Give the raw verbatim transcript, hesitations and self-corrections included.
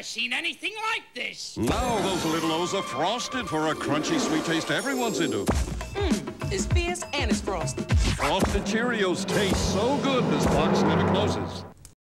never seen anything like this. Now those little O's are frosted for a crunchy sweet taste everyone's into. Mmm, it's fierce and it's frosted. Frosted Cheerios taste so good this box never closes.